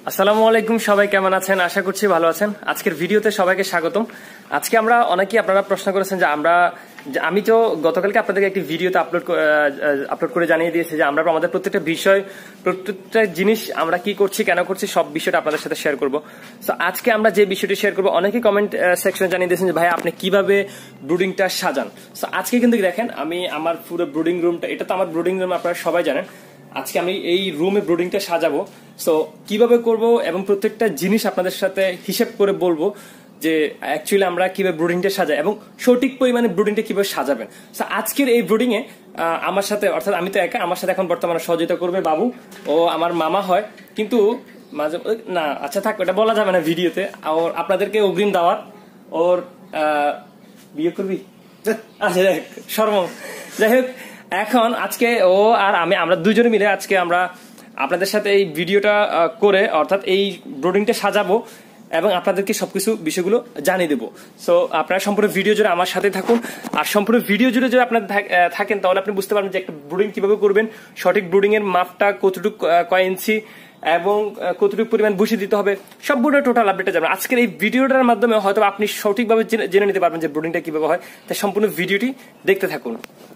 আসসালামু আলাইকুম, সবাই কেমন আছেন? আশা করছি ভালো আছেন। আজকের ভিডিওতে সবাইকে স্বাগতম। আজকে আমরা অনেকেই আপনারা প্রশ্ন করেছেন যে আমি তো গতকালকে আপনাদেরকে একটি ভিডিওতে আপলোড করে জানিয়ে দিয়েছি যে আমরা আমাদের প্রত্যেকটা বিষয়, প্রত্যেকটা জিনিস আমরা কি করছি, কেন করছি, সব বিষয়টা আপনাদের সাথে শেয়ার করব। তো আজকে আমরা যে বিষয়টি শেয়ার করব, অনেকেই কমেন্ট সেকশনে জানিয়ে দিয়েছেন যে ভাই আপনি কিভাবে ব্রুডিংটা সাজান। তো আজকে কিন্তু দেখেন আমি আমার পুরো ব্রুডিং রুমটা, এটা তো আমার ব্রুডিং রুম, আপনারা সবাই জানেন। আজকে আমি এই রুমে ব্রুডিংটা সাজাবো। সো কিভাবে করব এবং প্রত্যেকটা জিনিস আপনাদের সাথে হিসেব করে বলবো যে অ্যাকচুয়ালি আমরা কিভাবে ব্রুডিংটা সাজাই এবং সঠিক পরিমাণে ব্রুডিংটা কিভাবে সাজাবেন। সো আজকের এই ব্রুডিং এ আমার সাথে, অর্থাৎ আমি তো একা, আমার সাথে এখন বর্তমানে সহযোগিতা করবে বাবু। ও আমার মামা হয়, কিন্তু মাঝে না, আচ্ছা থাক, ওটা বলা যাবে না ভিডিওতে। আর আপনাদেরকে অগ্রিম দাওয়াত, ওর বিয়ে করবি, আচ্ছা শর্ম, যাই হোক। এখন আজকে ও আর আমরা দুজনে মিলে আজকে আমরা আপনাদের সাথে এই ভিডিওটা করে, অর্থাৎ এই ব্রুডিংটা সাজাবো এবং আপনাদেরকে সবকিছু বিষয়গুলো জানিয়ে দেবো। সো আপনারা সম্পূর্ণ ভিডিও জুড়ে আমার সাথে থাকুন। আর সম্পূর্ণ ভিডিও জুড়ে যদি আপনার থাকেন তাহলে আপনি বুঝতে পারবেন যে একটা ব্রুডিং কিভাবে করবেন, সঠিক ব্রুডিং এর মাপটা কতটুকু, কয় ইঞ্চি এবং কতটুকু পরিমাণ বসিয়ে দিতে হবে, সবগুলো টোটাল আপডেটটা যাবেন। আজকের এই ভিডিওটার মাধ্যমে হয়তো আপনি সঠিকভাবে জেনে নিতে পারবেন যে ব্রুডিংটা কিভাবে হয়। তাই সম্পূর্ণ ভিডিওটি দেখতে থাকুন।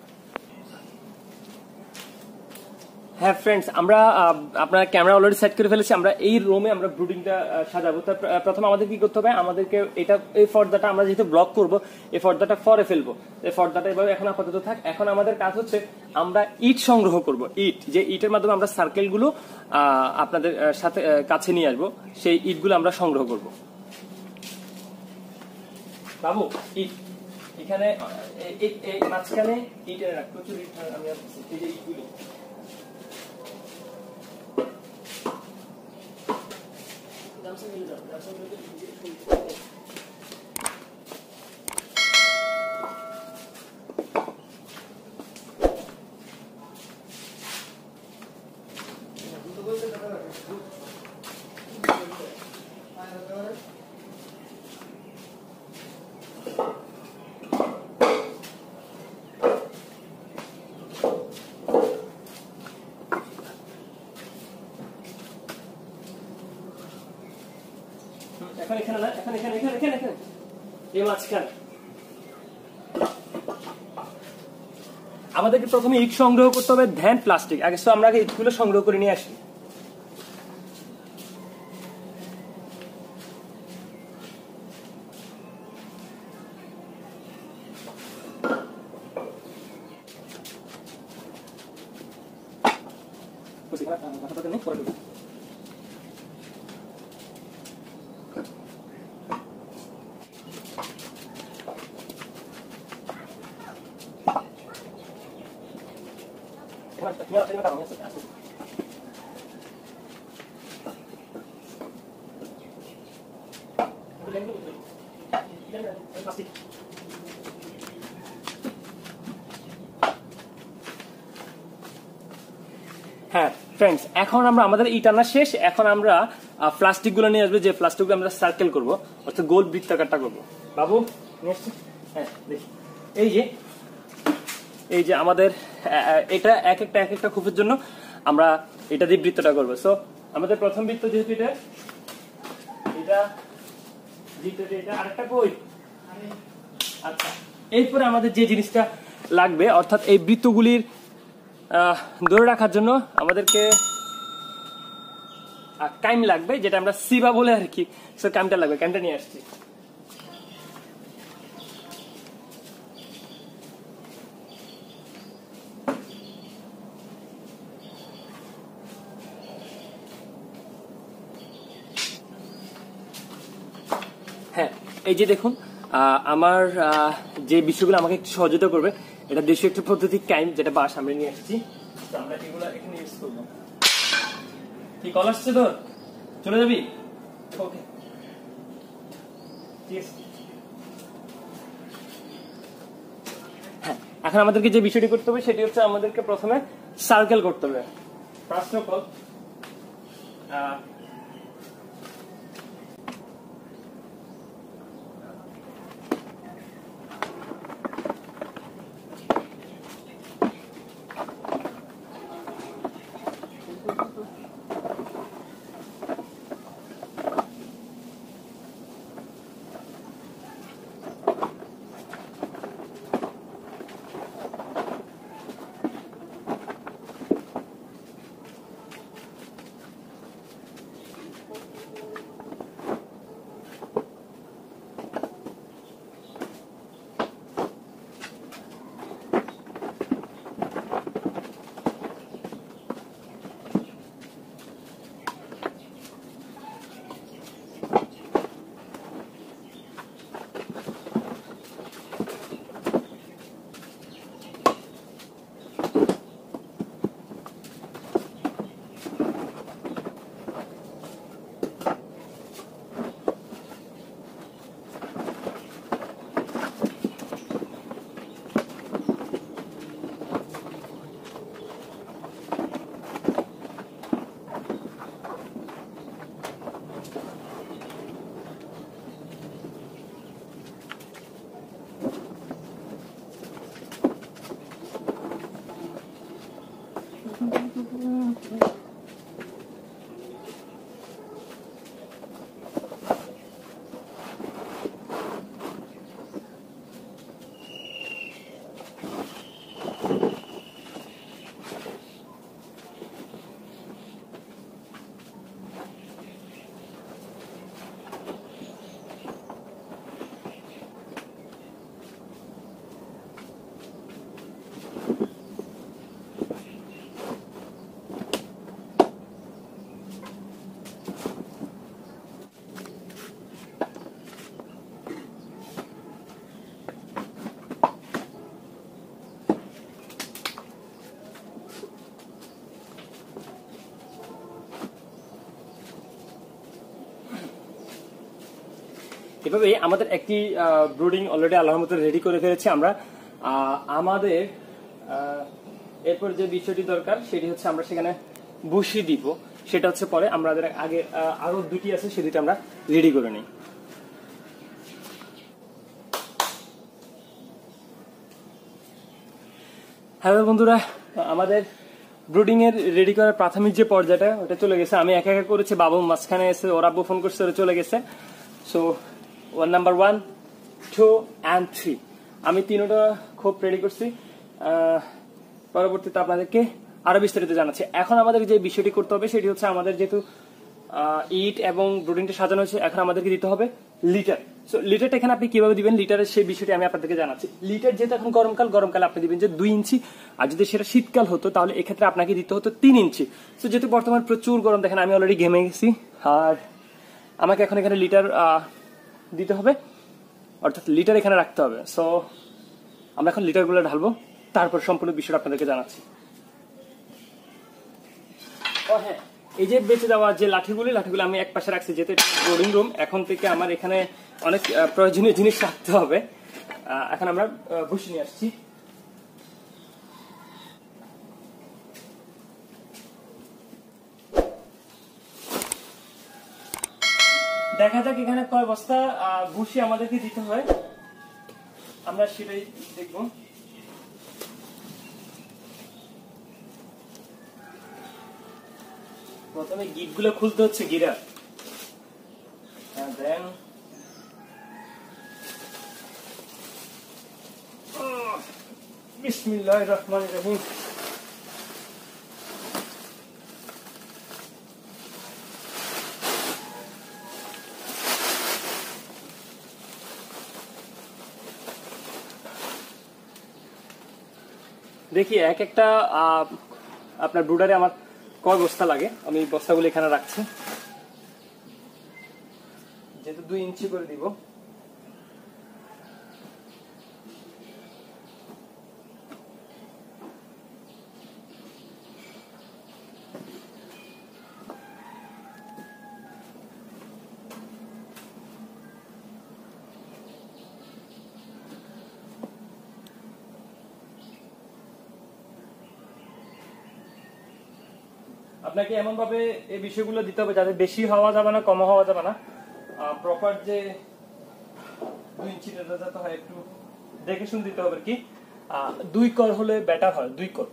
হ্যাঁ ফ্রেন্ডস, আমরা আপনার ক্যামেরা অলরেডি সেট করে ফেলেছি। আমরা এই রুমে আমরা ব্রুডিংটা সাজাবো। তো প্রথমে আমাদের কি করতে হবে, আমাদেরকে এই পর্দাটা আমরা যেহেতু ব্লক করব, এই পর্দাটা ফরে ফেলবো। এই পর্দাটা এভাবে এখন আপাতত থাক। এখন আমাদের কাজ হচ্ছে আমরা ইট সংগ্রহ করব। যে ইটের মাধ্যমে আমরা সার্কেলগুলো আপনাদের সাথে কাছে নিয়ে আসবো, সেই ইটগুলো আমরা সংগ্রহ করব। বাবু ইট এখানে মাঝখানে ইটের প্রচুর ইট, আমি এই যে ইটগুলো আমাদেরকে প্রথমে ইট সংগ্রহ করতে হবে, ধ্যান প্লাস্টিক আগে। তো আমরা ইটগুলো সংগ্রহ করে নিয়ে আসি। হ্যাঁ ফ্রেন্ডস, এখন আমাদের ইট আনা শেষ। এখন আমরা প্লাস্টিক গুলো নিয়ে আসবো, যে প্লাস্টিক গুলো আমরা সার্কেল করবো, অর্থাৎ গোল বৃত্তাকারটা করবো। বাবু হ্যাঁ দেখি, এই যে আমাদের এটা এক একটা খুপের জন্য আমরা এটা দিয়ে বৃত্তটা করবো। সো আমাদের প্রথম বৃত্ত যেহেতু এটা আরেকটা কই। আচ্ছা, এরপরে আমাদের যে জিনিসটা লাগবে, অর্থাৎ এই বৃত্তগুলির ধরে রাখার জন্য আমাদেরকে কাইম লাগবে, যেটা আমরা সিবা বলে আর কি। সো কাইমটা লাগবে, কাইমটা নিয়ে আসছি। হ্যাঁ, এই যে দেখুন, আমার যে বিষয়গুলো আমাকে একটু সহযোগিতা করবে, এটা দেশীয় একটা পদ্ধতি কাইম, যেটা বাস আমরা নিয়ে আসছি। আমরা এগুলো এখানে ইউজ করবো। কি কল আসছে তোর, চলে যাবি? ওকে, ঠিক আছে। হ্যাঁ, এখন আমাদেরকে যে বিষয়টি করতে হবে সেটি হচ্ছে আমাদেরকে প্রথমে সার্কেল করতে হবে। ফার্স্ট অফ অল এভাবে আমাদের একটি ব্রুডিং অলরেডি আল্লাহর মতো রেডি করে ফেলেছি আমরা। আমাদের এরপর যে বিষয়টি দরকার সেটি হচ্ছে আমরা সেখানে বসিয়ে দিব, সেটা হচ্ছে পরে। আমাদের আগে আরো দুটি আছে, সে দুটি আমরা রেডি করে নিই। হ্যালো বন্ধুরা, আমাদের ব্রুডিং এর রেডি করার প্রাথমিক যে পর্যায়টা ওটা চলে গেছে। আমি একা একা করেছি, বাবু মাঝখানে এসে ওর আব্বু ফোন করছে, ওরা চলে গেছে। সো নাম্বার 1, 2 and 3 আমি তিনটা খুব রেডি করছি। পরবর্তীতে আপনাদেরকে আরো বিস্তারিত জানাচ্ছি। এখন আমাদের যে বিষয়টি করতে হবে সেটি হচ্ছে, আমাদের যেহেতু ইট এবং ব্রুডিংটা সাজানো হয়েছে, এখন আমাদেরকে দিতে হবে লিটার। সো লিটারটা এখানে আপনি কিভাবে দিবেন লিটারের সেই বিষয়টি আমি আপনাদেরকে জানাচ্ছি। লিটার যেহেতু এখন গরমকালে আপনি দিবেন যে 2 ইঞ্চি, আর যদি সেটা শীতকাল হতো তাহলে এক্ষেত্রে আপনাকে দিতে হতো 3 ইঞ্চি। সো যেহেতু বর্তমানে প্রচুর গরম, দেখেন আমি অলরেডি ঘেমে গেছি, আর আমাকে এখন এখানে লিটার দিতে হবে, অর্থাৎ লিটার এখানে রাখতে হবে। সো আমরা এখন লিটারগুলো ঢালবো, তারপর সম্পূর্ণ বিষয়টা আপনাদেরকে জানাচ্ছি। ও হ্যাঁ, এই যে বেঁচে দেওয়া যে লাঠিগুলি আমি এক পাশে রাখছি, যেহেতু এটা ব্রুডিং রুম। এখন থেকে আমার এখানে অনেক প্রয়োজনীয় জিনিস রাখতে হবে। এখন আমরা বসে নিয়ে আসছি। দেখা যাক এখানে কয় বস্তা ভুসি আমাদেরকে দিতে হয়, আমরা সেটাই দেখব। প্রথমে গিট গুলো খুলতে হচ্ছে, গিরা, দেন বিসমিল্লাহির রহমানির রহিম। দেখি এক একটা আপনার ব্রুডারে আমার কয় বস্তা লাগে, আমি বস্তাগুলো এখানে রাখছি। যেহেতু 2 ইঞ্চি করে দিব, আপনাকে এমন ভাবে এই বিষয়গুলো দিতে হবে যাতে বেশি হওয়া যাবে না, কম হওয়া যাবে না। প্রপার যে 2 ইঞ্চিটা যাতে হয় একটু দেখে শুনে দিতে হবে কি। 2 কর হলে বেটার হয়, 2 কর।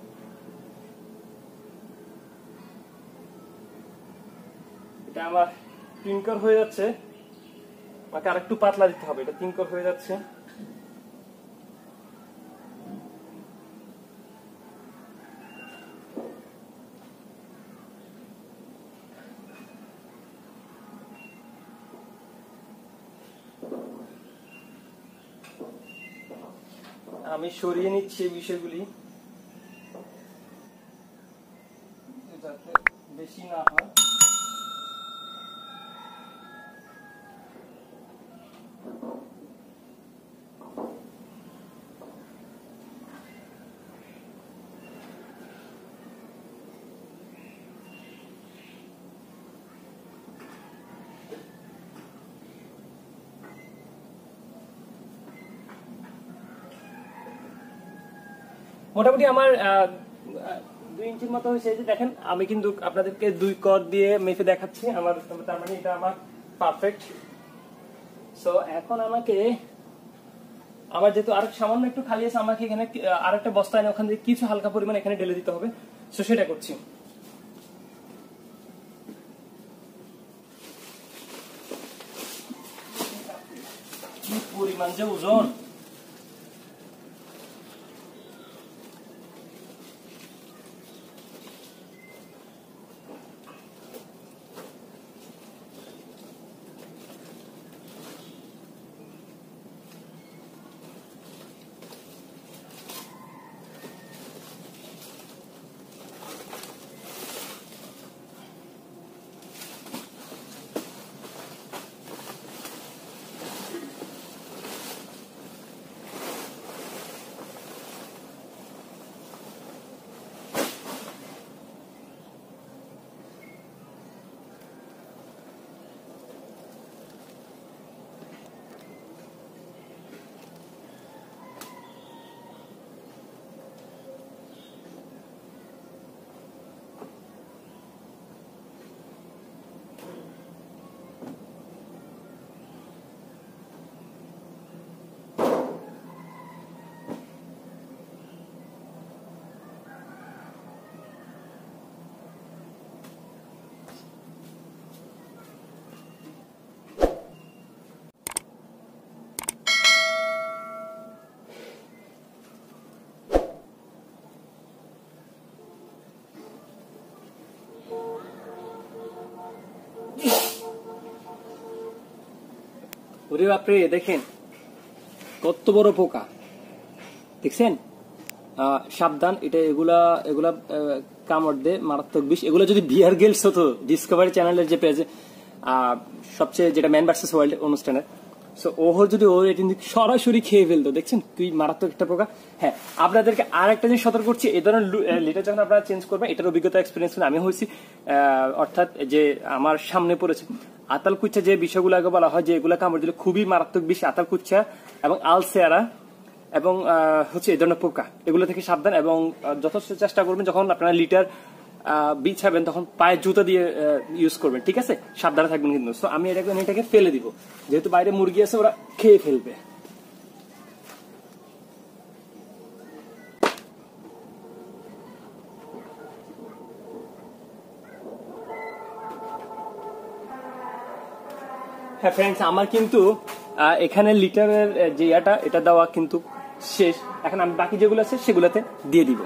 এটা আমার 3 কর হয়ে যাচ্ছে, আমাকে আর একটু পাতলা দিতে হবে। এটা 3 কর হয়ে যাচ্ছে। আমি সরিয়ে নিচ্ছি এই বিষয়গুলি যাতে বেশি না হয়। মোটামুটি আমার 2 ইঞ্চির মতো হয়েছে। দেখেন আমি কিন্তু আপনাদেরকে 2 কর দিয়ে মেপে দেখাচ্ছি, আমার তার মানে এটা আমার পারফেক্ট। সো এখন আমাকে, আমার যেহেতু আর সামান্য একটু খালি আছে, আমাকে এখানে আরেকটা বস্তা এনে ওখান থেকে কিছু হালকা পরিমাণ এখানে ঢেলে দিতে হবে। সো সেটা করছি। কি পরিমাণ যে ওজন! ওরে বাপরে, দেখেন কত বড় পোকা, দেখছেন? সাবধান, এটা এগুলা এগুলা কামড় দে, মারাত্মক বিষ। এগুলো যদি বিয়ার গেলস হতো ডিসকভারি চ্যানেলের যে পেজে সবচেয়ে যেটা ম্যান ভার্সেস ওয়াইল্ড অনুষ্ঠানের, সো ওহর যদি ও এটা সরাসরি খেয়ে ফেলতো, দেখছেন কি মারাত্মক একটা পোকা। হ্যাঁ, আপনাদেরকে আর একটা জিনিস সতর্ক করছি, এই ধরনের লিটার যখন আপনারা চেঞ্জ করবেন, এটার অভিজ্ঞতা এক্সপিরিয়েন্স আমি হয়েছি, অর্থাৎ যে আমার সামনে পড়েছে আতাল কুচ্ছা, যে বিষয়গুলো আগে বলা হয় যে এগুলা কামড় দিলে খুবই মারাত্মক বিষ, আতাল কুচ্ছা এবং আলসেয়ারা এবং হচ্ছে এই ধরনের পোকা, এগুলো থেকে সাবধান। এবং যথেষ্ট চেষ্টা করবেন যখন আপনারা লিটার বিছাবেন তখন পায়ে জুতো দিয়ে ইউজ করবেন, ঠিক আছে? সাবধানে থাকবেন কিন্তু। তো আমি এটাকে ফেলে দিব, যেহেতু বাইরে মুরগি আছে, ওরা খেয়ে ফেলবে। হ্যাঁ ফ্রেন্ডস, আমার কিন্তু এখানে লিটারের যে এটা দেওয়া কিন্তু শেষ। এখন আমি বাকি যেগুলো আছে সেগুলোতে দিয়ে দিব।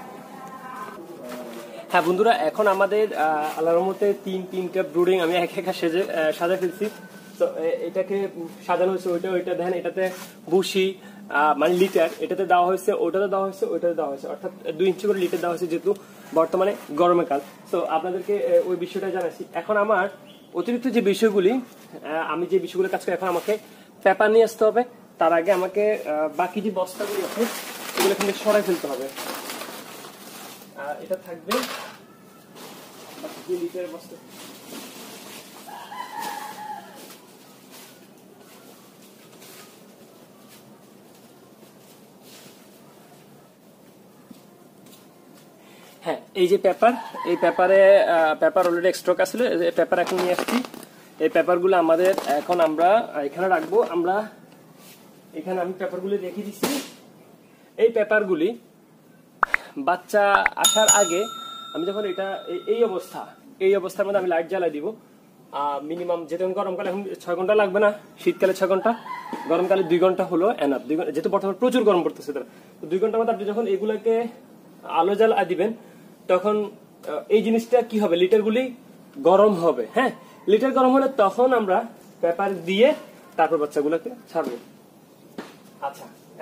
হ্যাঁ বন্ধুরা, এখন আমাদের আল্লাহর রহমতে তিনটা ব্রুডিং আমি একা সাজা ফেলছি। তো এটাকে সাজানো হয়েছে, ওইটা দেখেন, এটাতে ভুসি মানে লিটার এটাতে দেওয়া হয়েছে, ওইটাতে দেওয়া হয়েছে, ওইটাতে দেওয়া হয়েছে, অর্থাৎ 2 ইঞ্চি করে লিটার দেওয়া হয়েছে, যেহেতু বর্তমানে গরমের কাল। তো আপনাদেরকে ওই বিষয়টা জানাচ্ছি। এখন আমার অতিরিক্ত যে বিষয়গুলি, আমি যে বিষয়গুলো কাজ করি, এখন আমাকে পেপার নিয়ে আসতে হবে। তার আগে আমাকে বাকি যে বস্তাগুলি আছে এগুলো এখানে সরাই ফেলতে হবে। এটা থাকবে লিটারের বস্তা। হ্যাঁ, এই যে পেপার, এই পেপার অলরেডি স্টক আসলে, পেপার এখন নিয়ে আসছি। এই পেপারগুলো আমাদের এখন আমরা এখানে রাখবো। আমরা এখানে আমি পেপারগুলি রেখে দিচ্ছি। এই পেপারগুলি বাচ্চা আসার আগে আমি যখন এটা এই অবস্থার মধ্যে আমি লাইট জ্বালাই দিব। মিনিমাম, যেহেতু গরমকালে এখন 6 ঘন্টা লাগবে না, শীতকালে 6 ঘন্টা, গরমকালে 2 ঘন্টা হলো এনাফ। 2 ঘন্টা, যেহেতু বর্তমানে প্রচুর গরম পড়তেছে, তো 2 ঘন্টার মধ্যে আপনি যখন এগুলাকে আলো জ্বালা দিবেন, তখন এই জিনিসটা কি হবে, লিটারগুলি গরম হবে। হ্যাঁ, লিটার গরম হলে তখন আমরা পেপার দিয়ে তারপর বাচ্চাগুলোকে ছাড়বো। আচ্ছা,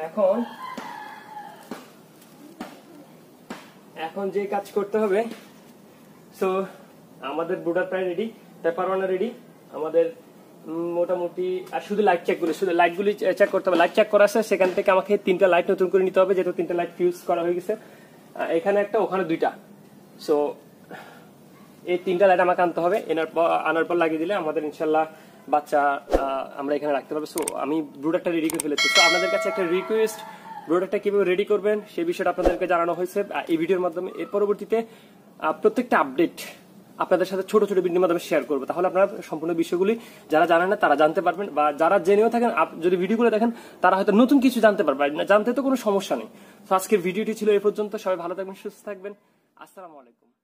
এখন যে কাজ করতে হবে, সো আমাদের ব্রুডার প্রায় রেডি, পেপার ওয়ানা রেডি আমাদের মোটামুটি। আর শুধু লাইট লাইটগুলি চেক করতে হবে। লাইট চেক করা আছে, সেখান থেকে আমাকে 3টা লাইট নতুন করে নিতে হবে, যেহেতু 3টা লাইট ফিউজ করা হয়ে গেছে। এখানে একটা, ওখানে 2টা। সো এই 3টা লাইট আমাকে আনতে হবে। আনার পর লাগিয়ে দিলে আমাদের ইনশাল্লাহ বাচ্চা আমরা এখানে রাখতে পারবো। সো আমি ব্রুডারটা রেডি করে ফেলেছি। তো আপনাদের কাছে একটা রিকোয়েস্ট, ব্রুডারটা কিভাবে রেডি করবেন সেই বিষয়টা আপনাদেরকে জানানো হয়েছে এই ভিডিওর মাধ্যমে। এর পরবর্তীতে প্রত্যেকটা আপডেট আপনাদের সাথে ছোট ছোট ভিডিওর মাধ্যমে শেয়ার করবো। তাহলে আপনারা সম্পূর্ণ বিষয়গুলি যারা জানেন না তারা জানতে পারবেন, বা যারা জেনেও থাকেন যদি ভিডিওগুলো দেখেন তারা হয়তো নতুন কিছু জানতে পারবেন। জানতে তো কোনো সমস্যা নেই। তো আজকের ভিডিওটি ছিল এই পর্যন্ত। সবাই ভালো থাকবেন, সুস্থ থাকবেন। আসসালামু আলাইকুম।